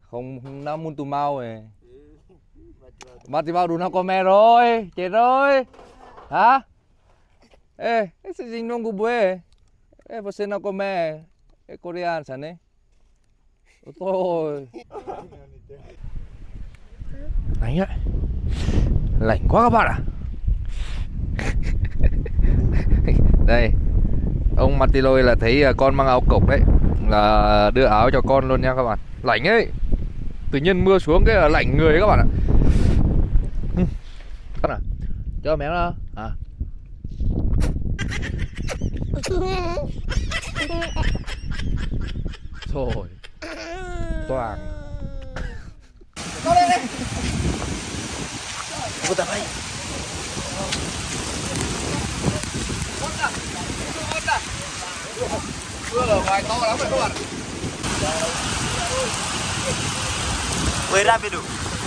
Không nó muốn tù mau rồi. Bắt thì bao đủ nó có mẹ rồi, chết rồi. Hả? Ê, cái gì nông của bố. Ê, bố xin nó có mẹ. Ê, Korean sẵn ấy. Thôi. Lạnh ạ. Lạnh quá các bạn ạ. Đây. Ông Martiloi là thấy con mang áo cộc đấy, là đưa áo cho con luôn nha các bạn. Lạnh ấy. Tự nhiên mưa xuống cái là lạnh người các bạn ạ. Con à, cho mẹ nó à. Thôi toàn con lên đi. Cô tập đây. Mưa ở ngoài to lắm rồi các bạn. Muy rápido.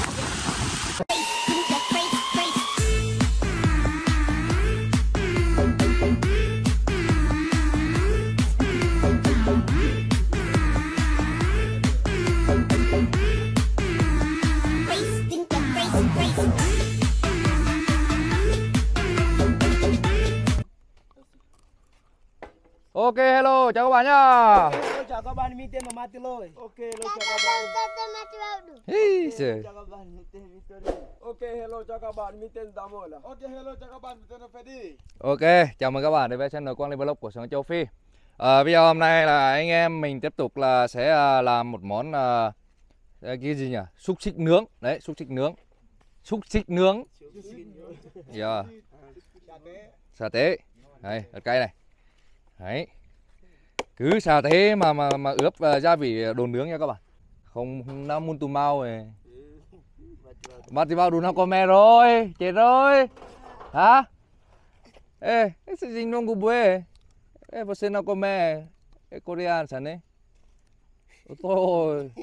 Ok, hello, chào các bạn nhá. Hello, chào các bạn, mình tên là Martiloi. Ok, hello, chào các bạn. Chào các bạn, mình tên Victory. Ok, hello, chào các bạn, mình tên Damola. Ok, hello, chào các bạn, mình tên là Freddy. Ok, chào mừng các bạn đến với channel Quang Linh Vlog của Sống Châu Phi. Video hôm nay là anh em mình tiếp tục là sẽ làm một món cái gì nhỉ? Xúc xích nướng. Đấy, xúc xích nướng. Xúc xích nướng. Yeah. Sa tế. Đây, ớt cay này. Đấy. Cứ sa tế mà ướp gia vị đồ nướng nha các bạn. Không nó muốn tù mau rồi. Bắt thì bao đủ nó có mẹ rồi, chết rồi. Hả? Ê, cái gì nông của bố. Ê, bố xin nó có mẹ. Ê, Korean sẵn ấy. Thôi.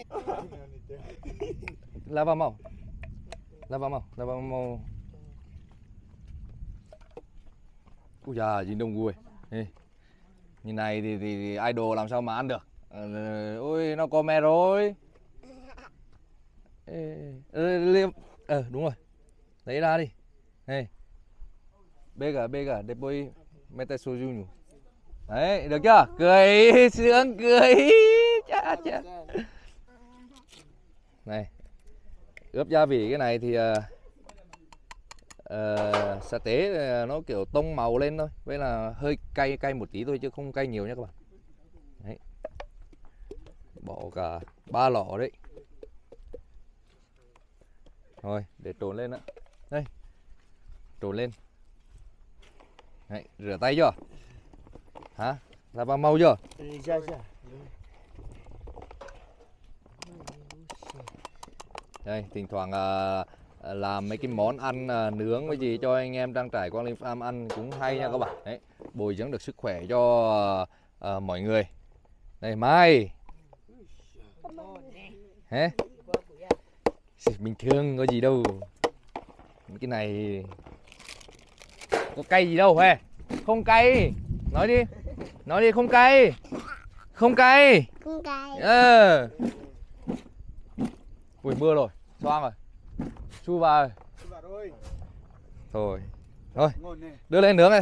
Lava mau. Lava mau. Ui da, gì đông vui. Như này thì idol làm sao mà ăn được. Ôi, nó có mẹ rồi. Đúng rồi. Lấy ra đi. Này. Bega, después mete soju nhủ. Đấy, được chưa? Cười, sướng cười. Chà. Này. Ướp gia vị cái này thì sa tế nó kiểu tông màu lên thôi. Với là hơi cay một tí thôi chứ không cay nhiều nhé các bạn. Đấy. Bỏ cả 3 lọ đấy. Rồi, để trộn lên ạ. Đây. Trộn lên. Đấy, rửa tay chưa? Hả? Là vào màu chưa? Dạ. Đây, thỉnh thoảng làm mấy cái món ăn nướng với gì cho anh em trang trải Quang Linh Farm ăn cũng hay nha các bạn. Đấy, bồi dưỡng được sức khỏe cho mọi người. Đây, Mai. Hả? Bình thường có gì đâu. Cái này có cay gì đâu hề. Không cay. Nói đi không cay. Không cay. Ui, mưa rồi, xoang rồi. Chu vào rồi. Thôi. Đưa lên nướng này.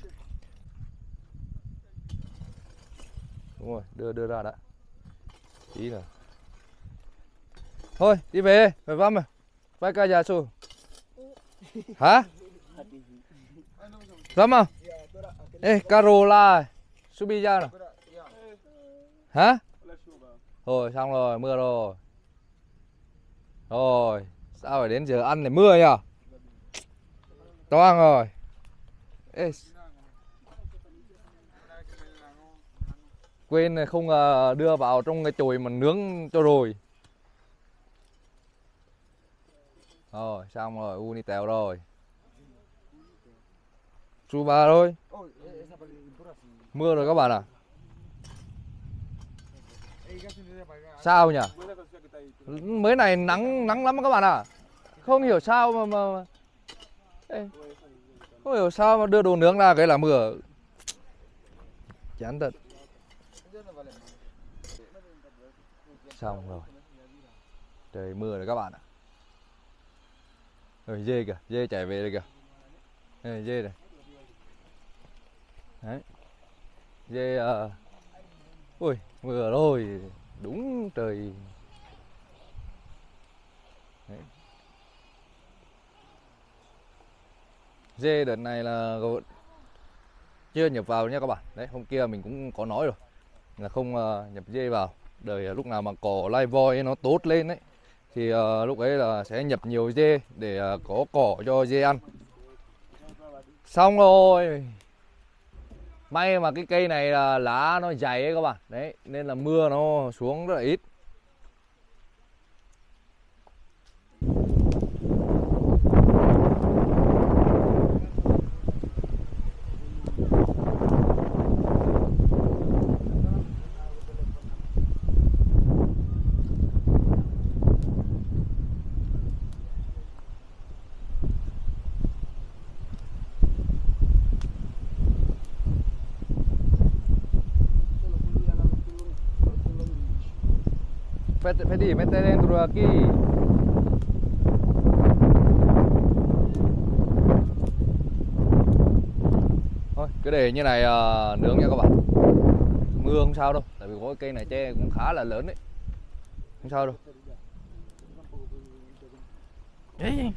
Đúng rồi, đưa ra đã. Tí nữa. Thôi, đi về, phải văm rồi. Vai ca già su. Hả? Văm không? Ê, Carola. Subi ra nào. Hả? Thôi, xong rồi, mưa rồi. Rồi, sao phải đến giờ ăn để mưa nhỉ? Toang rồi. Ê. Quên không đưa vào trong cái chồi mà nướng cho rồi. Rồi, xong rồi, Unitel rồi. Suba thôi. Mưa rồi các bạn à? Sao nhỉ? Mới này nắng lắm các bạn ạ. Không hiểu sao mà không hiểu sao mà đưa đồ nướng ra cái là mưa. Chán thật. Xong rồi. Trời mưa rồi các bạn ạ. Rồi dê kìa, dê chạy về đây kìa. Đây dê này. Đấy. Dê ui, mưa rồi, đúng trời. Đấy. Dê đợt này là chưa nhập vào nha các bạn. Đấy, hôm kia mình cũng có nói rồi là không nhập dê vào. Đời lúc nào mà cỏ lai voi nó tốt lên đấy thì lúc ấy là sẽ nhập nhiều dê để có cỏ cho dê ăn. Xong rồi. May mà cái cây này là lá nó dày ấy các bạn. Đấy, nên là mưa nó xuống rất là ít. Vedi, mettere dentro aquí. Thôi, cứ để như này nướng nha các bạn. Mưa không sao đâu, tại vì có cái cây này tre cũng khá là lớn đấy. Không sao đâu. Đấy.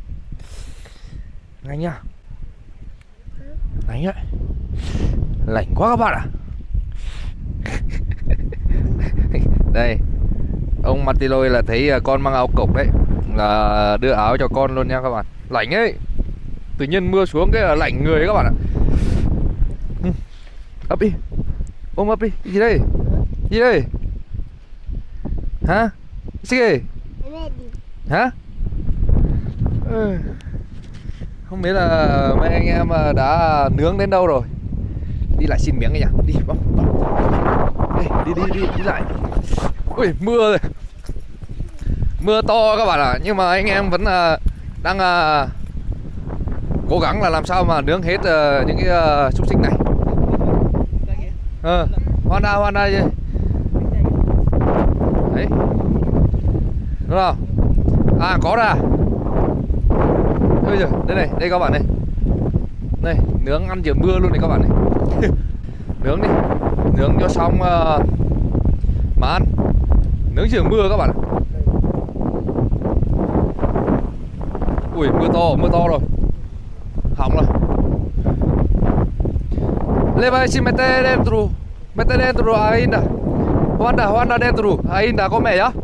Lạnh nha. Lạnh đấy. Lạnh quá các bạn ạ. Đây. Ông Martiloi là thấy con mang áo cộc đấy, là đưa áo cho con luôn nha các bạn. Lạnh ấy. Tự nhiên mưa xuống cái là lạnh người các bạn ạ. Ấp đi. Ôm ấp đi. Gì đây? Gì đây? Hả? Gì đây? Hả? Không biết là mấy anh em đã nướng đến đâu rồi. Đi lại xin miếng cái nhỉ? Đi bóng. Đi lại. Ui, mưa rồi. Mưa to các bạn ạ. Nhưng mà anh em vẫn đang cố gắng là làm sao mà nướng hết những cái xúc xích này. Honda gì? Đấy. Đúng không? À, có ra. Ôi giời, đây các bạn này. Đây, nướng ăn giữa mưa luôn này các bạn này. Nướng đi. Nướng cho xong mà ăn. Nướng giữa mưa các bạn ạ. Ui, mưa to rồi. Hỏng rồi. Leva si mette dentro ainda. Honda dentro ainda come ya?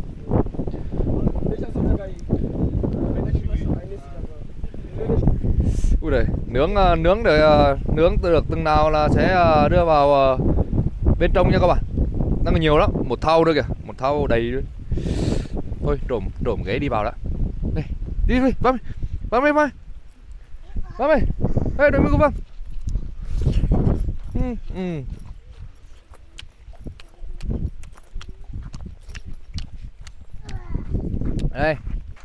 Ui đây, nướng để nướng được từng nào là sẽ đưa vào bên trong nha các bạn. Đang nhiều lắm, một thau nữa kìa, một thau đầy nữa. Thôi trộm ghế đi vào đã. Đây, đi Vâng ơi. Ê, đợi của Vâng. Đây.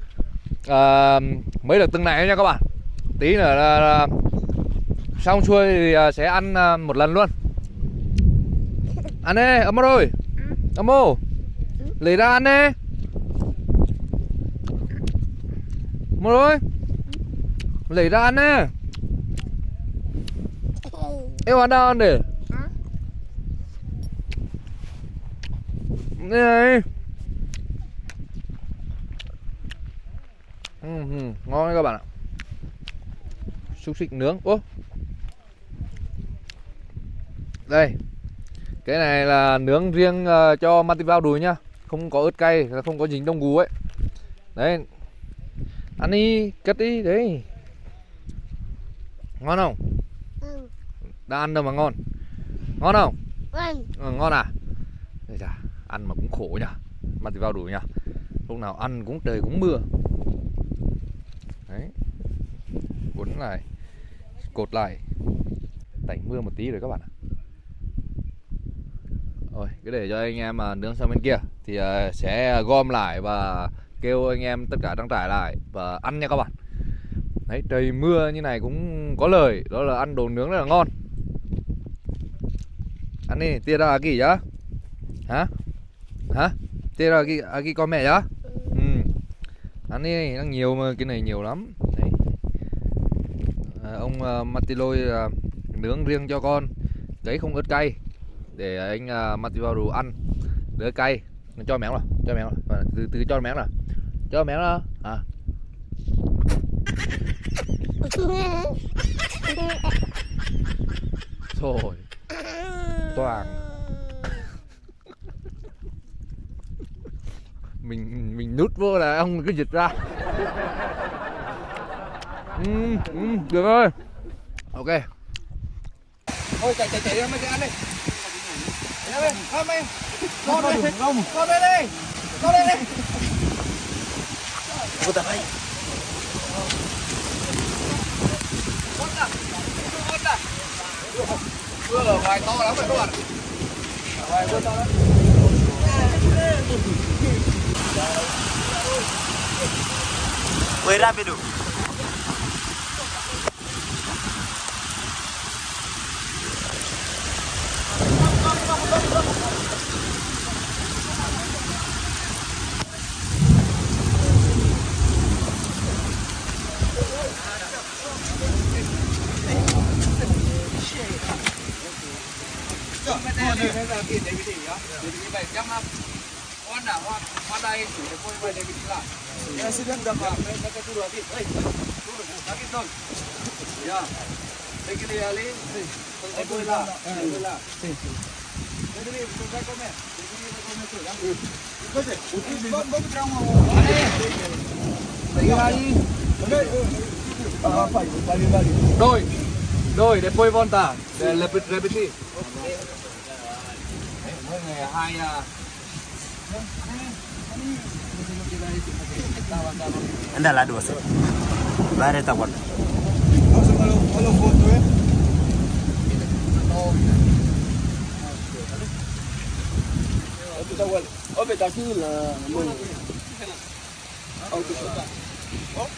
Mới được từng này nha các bạn. Tí nữa là xong xuôi thì sẽ ăn một lần luôn. Ăn đi, Amo ơi. Amo, lấy ra ăn đi. Amo ơi, lấy ra ăn đi. Em ăn đâu ăn để. Đây này. Ngon các bạn ạ. Xúc xích nướng. Ô, đây, cái này là nướng riêng cho Martivao đùi nhá, không có ớt cay, không có dính đông gù ấy. Đấy, ăn đi, cất đi đấy. Ngon không? Đã ăn đâu mà ngon. Ngon không? Ngon à? Đây chà, ăn mà cũng khổ nhá. Martivao đùi nhá. Lúc nào ăn cũng trời cũng mưa. Đấy, cuốn lại, cột lại, tạnh mưa một tí rồi các bạn ạ. Rồi, cứ để cho anh em mà nướng sang bên kia thì sẽ gom lại và kêu anh em tất cả trang trải lại và ăn nha các bạn. Đấy, trời mưa như này cũng có lời, đó là ăn đồ nướng rất là ngon. Ăn đi, tia ra kỳ nhá. Hả? Tia ra kỳ con mẹ nhá. Ăn đi, đang nhiều mà, cái này nhiều lắm. Đấy. Ông Martiloi nướng riêng cho con, đấy không ớt cay, để anh Marti vào đồ ăn đỡ cay. Cho méo rồi, từ cho méo rồi, à. Rồi toàn mình nút vô là ông cứ giật ra. Được rồi, ok. Thôi chạy ra mấy cái ăn đi. Con đây, con đây đi, con đây đi. Cô ta đây. Con ta. Vừa ngoài to lắm rồi các bạn. Ngoài vừa to lắm. Muy rápido. Hoa đây chủ để coi về đây bị là. Ya sudah dapat mereka tu lagi. Turun sakit dong. Ya. Sekali kali. Bola. Bola. Jadi kita komen. Jadi kita komen tu. Ikut je. Bom terang mau. Lagi. Apa itu? Balik. Đôi để poi volta. Để repeti. Mỗi người hai Anda lah dua sih. Bare takut. Kalau foto ya. Kita awal. Oh beta sini lah. Oh tu. Oh.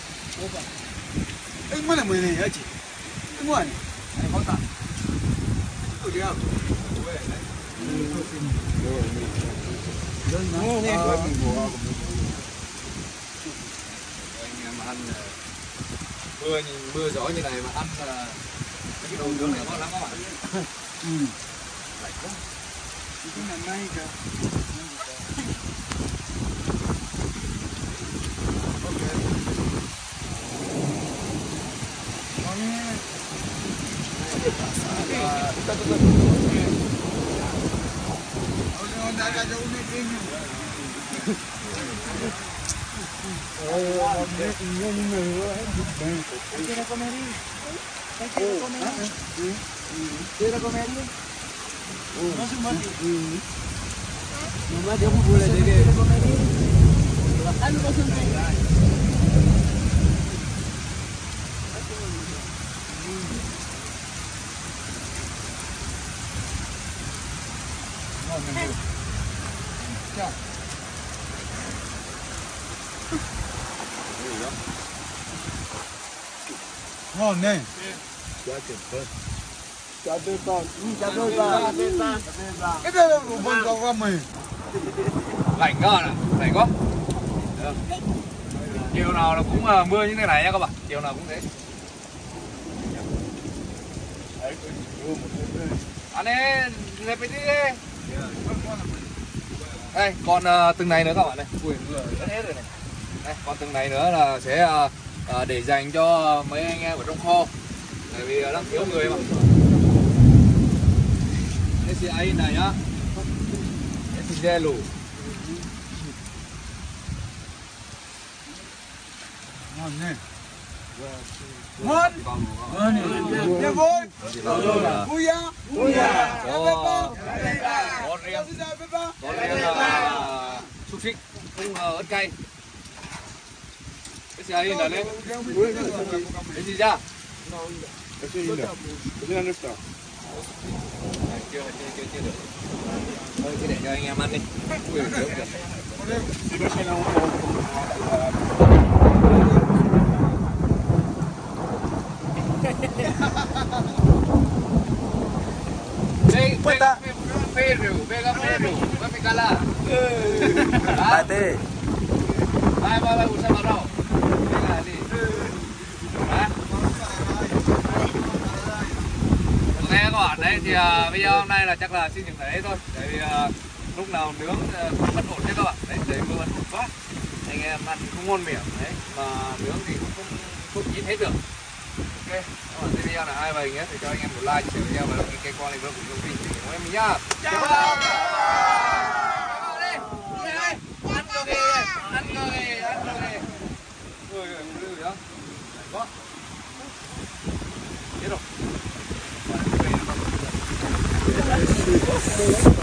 Mana ni aje? Mana? Ada foto. Tu dia. Anh em ăn mưa gió như này mà ăn cái đồ nướng này ngon lắm các bạn. Lạnh quá. Cái này may kìa. Ngon này. Chả bê con. Cái đây là một con gà mì. Lạnh ngon à, lạnh quá. Chiều nào là cũng mưa như thế này nha các bạn, chiều nào cũng thế. Anh ấy lên đi. Đây, còn từng này nữa các bạn này. Ui, mưa hết rồi này. Đây, còn từng này nữa là sẽ để dành cho mấy anh em ở trong kho. Tại vì đang thiếu người mà. Đây là ai này nhá. Đây là gelo. Ngon này. Ngon. Nhà vui. Vui à. Có riêng là xúc xích không ớt cay. Cái gì ai là đấy? Cái gì ra? Chưa được. Thôi cứ để cho anh em ăn đi. Ui, được. Vega Peru, vai ficar lá. Bate. Vai, usar para Đấy thì video hôm nay là chắc là xin dừng tại đây thôi. Tại vì lúc nào nướng cũng bất ổn hết các bạn. Đấy, trời mưa vẫn quá. Anh em ăn không ngon miệng đấy, mà nướng thì cũng không chín hết được. Ok, các bạn thấy video là ai về nhé thì cho anh em một like, chia sẻ video và đăng ký kênh Quang Linh Vlog của Châu Phi để ủng hộ em mình nhá. Chào bạn. Ăn cơm đi, ăn cơm đi, ăn cơm đi. Ôi ơi, đó. Có. Chết rồi.